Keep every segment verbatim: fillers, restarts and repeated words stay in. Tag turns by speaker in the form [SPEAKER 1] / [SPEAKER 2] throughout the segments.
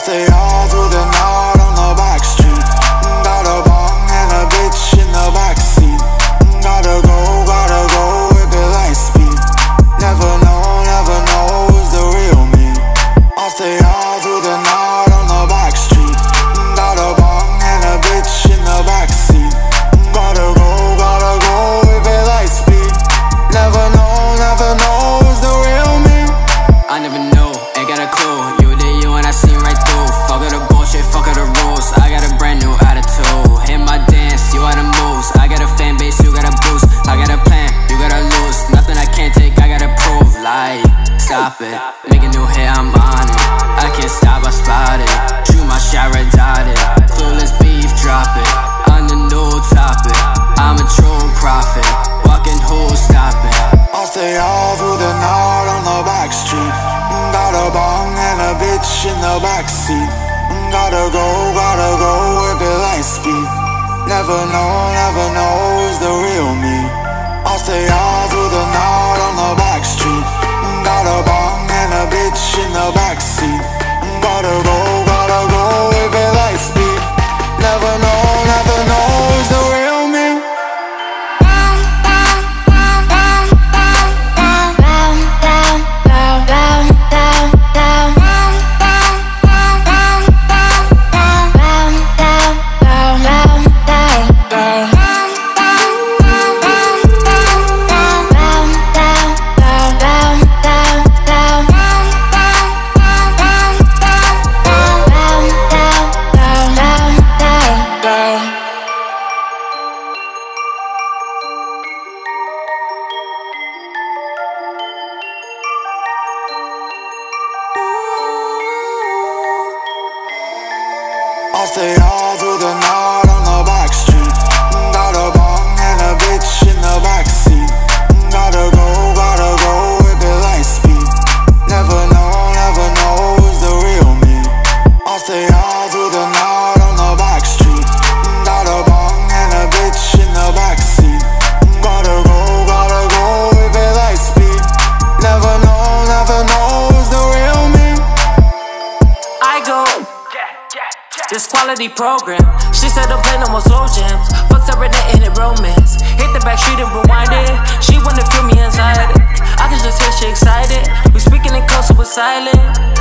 [SPEAKER 1] stay all through the night on the back street. Got a bong and a bitch in the backseat. Gotta go, gotta go, whip it light speed. Never know, never know who's the real me. I'll stay all through the night on the back street. Got a bong and a bitch in the backseat. Gotta go, gotta go, whip it light speed. Never know, never know who's the real me.
[SPEAKER 2] I never know, ain't got a clue. You did you and I seen right through. Fuck all the bullshit, fuck all the rules. I got a brand new attitude. Hit my dance, you out of moves. I got a fan base, you got a boost. I got a plan, you gotta lose. Nothing I can't take, I gotta prove. Like, stop it, make a new hit, I'm on it. I can't stop, I spot it. Shoot my shot, red dotted. Clueless beef, drop it. On the new topic, I'm a true prophet. Walking who, stop it.
[SPEAKER 1] I'll stay all through the night on the back street. Got a bong and a bitch in the backseat. Gotta go, gotta go, whip it light speed. Never know, never know who's the real me. I'll stay all through the night on the back street. Got a bong and a bitch in the backseat. Gotta go, gotta go, whip it light speed. Never know, never know who's the real me. I'll stay all through the night on the back street. Got a bong and a bitch in the backseat. Gotta go, gotta go, whip it light speed. Never know, never know who's the real me. I'll stay all through the night on the back street. Got a bong and a bitch in the backseat. Gotta go, gotta go, whip it light speed. Never know, never know who's the real me.
[SPEAKER 3] I go. This quality program. She said don't play no more slow jams. Fuck's already in it romance. Hit the back street and rewind it. She wanna feel me inside it. I can just hear she excited. We speaking in code so we're silent.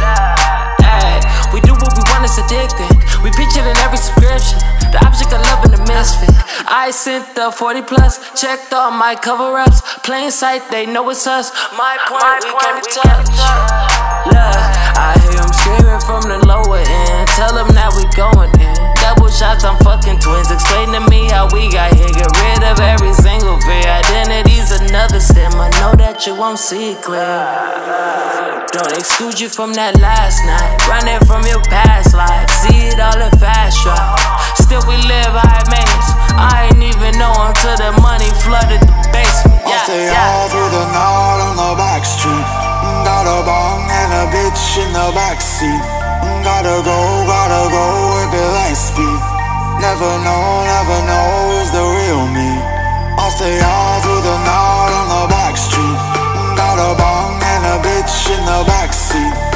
[SPEAKER 3] Ay, we do what we want, it's addicting. We pitch it in every subscription. The object of love and the misfit. I sent the forty plus. Checked all my cover-ups. Plain sight, they know it's us. My point, my we came to touch. Look, I hear them screaming from the lower end. Tell them that we going in. Double shots, I'm fucking twins. Explain to me how we got here. Get rid of every single fear. Identity's another stem. I know that you won't see it clear. Don't exclude you from that last night. Running from your past life. See it all in fast drive. Still we live high maintenance. I ain't even know until the money flooded the basement.
[SPEAKER 1] I'll stay all through the night on the back street. Got a bong and a bitch in the backseat. Gotta go, gotta go, whip it light speed. Never know, never know who's the real me. I'll stay all through the night on the back street. Got a bong and a bitch in the backseat.